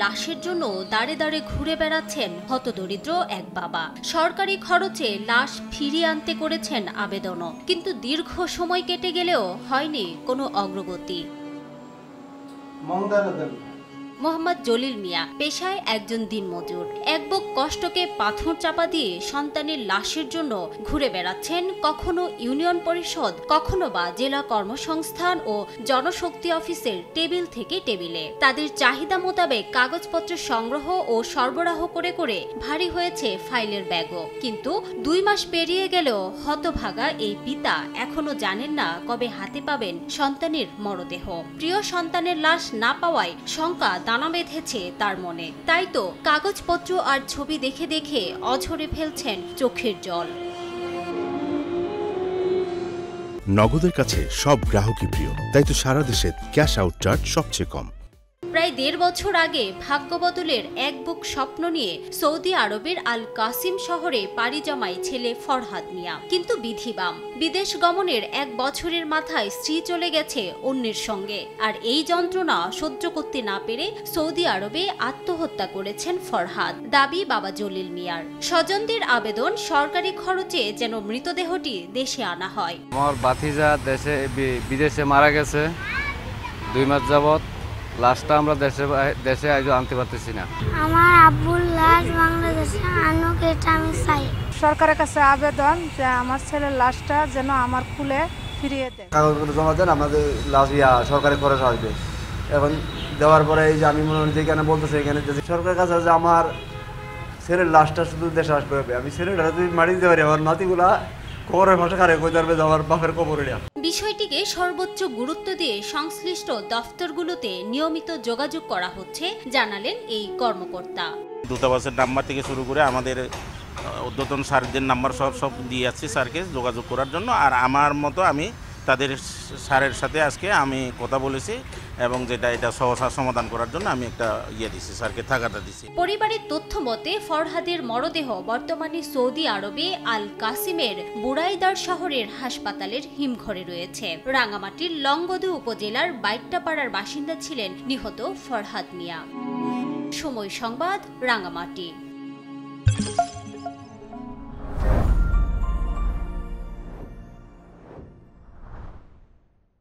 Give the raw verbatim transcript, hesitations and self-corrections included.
লাশের জন্য দাঁড়ে দাঁড়ে ঘুরে বেড়াচ্ছেন হতদরিদ্র এক বাবা। সরকারি খরচে লাশ ফিরিয়ে আনতে করেছেন আবেদনও, কিন্তু দীর্ঘ সময় কেটে গেলেও হয়নি কোনো অগ্রগতি। মোহাম্মদ জলিল মিয়া পেশায় একজন দিনমজুর। এক বুক কষ্টকে পাথর চাপা দিয়ে সন্তানের লাশের জন্য ঘুরে বেড়াচ্ছেন কখনো ইউনিয়ন পরিষদ, কখনো বা জেলা কর্মসংস্থান ও জনশক্তি অফিসের টেবিল থেকে টেবিলে। তাদের চাহিদা মোতাবেক কাগজপত্র সংগ্রহ ও সরবরাহ করে করে ভারী হয়েছে ফাইলের ব্যাগও। কিন্তু দুই মাস পেরিয়ে গেলেও হতভাগা এই পিতা এখনো জানেন না কবে হাতে পাবেন সন্তানের মরদেহ। প্রিয় সন্তানের লাশ না পাওয়ায় শঙ্কা দানা বেঁধেছে তার মনে। তাই তো কাগজপত্র আর ছবি দেখে দেখে অঝরে ফেলছেন চোখের জল। নগদের কাছে সব গ্রাহকই প্রিয়, তাই তো সারা দেশে ক্যাশ আউট চার্জ সবচেয়ে কম। প্রায় দেড় বছর আগে ভাগ্য বদলের এক বুক স্বপ্ন নিয়ে সৌদি আরবের আল কাসিম শহরে পাড়ি জমায় ছেলে ফরহাদ মিয়া। কিন্তু বিধিবাম, বিদেশ গমনের এক বছরের মাথায় স্ত্রী চলে গেছে অন্যের সঙ্গে। আর এই যন্ত্রণা সহ্য করতে না পেরে সৌদি আরবে আত্মহত্যা করেছেন ফরহাদ। দাবি বাবা জলিল মিয়ার। স্বজনদের আবেদন সরকারি খরচে যেন মৃতদেহটি দেশে আনা হয়। আমার ভাতিজা দেশে বিদেশে মারা গেছে দুই মাস যাবত। লাশটা আমরা দেশে দেশে আজ আনতে পারতেছি না। আমার আব্বুর লাশ বাংলাদেশে আনুক, এটা আমি চাই। সরকারের কাছে আবেদন যে আমার ছেলের লাশটা যেন আমার খুলে ফিরিয়ে দেয়। কাগজপত্র জমা দেন, আমাদের লাশ ইয়া সরকারি খরচ আসবে। এখন দেওয়ার পরে এই যে আমি মনে হয় যেখানে বলতেছি এখানে সরকারের কাছে যে আমার ছেলের লাশটা শুধু দেশে আসবে, আমি ছেলেটা যদি মারি দিতে পারি আমার নাতিগুলা কবরের ভাষা কারে কই যাবে আমার বাপের কবরে। বিষয়টিকে সর্বোচ্চ গুরুত্ব দিয়ে সংশ্লিষ্ট দফতরগুলোতে নিয়মিত যোগাযোগ করা হচ্ছে জানালেন এই কর্মকর্তা। দূতাবাসের নাম্বার থেকে শুরু করে আমাদের ঊর্ধ্বতন স্যারদের নাম্বার সব সব দিয়ে যাচ্ছি স্যারকে যোগাযোগ করার জন্য। আর আমার মতো আমি তাদের স্যারের সাথে আজকে আমি কথা বলেছি এবং যেটা এটা সহসা সমাধান করার জন্য আমি একটা ইয়ে দিচ্ছি, স্যারকে থাকাটা দিচ্ছি। পরিবারের তথ্য মতে ফরহাদের মরদেহ বর্তমানে সৌদি আরবে আল কাসিমের বুরাইদার শহরের হাসপাতালের হিমঘরে রয়েছে। রাঙামাটির লংগদু উপজেলার বাইট্টাপাড়ার বাসিন্দা ছিলেন নিহত ফরহাদ মিয়া। সময় সংবাদ, রাঙামাটি।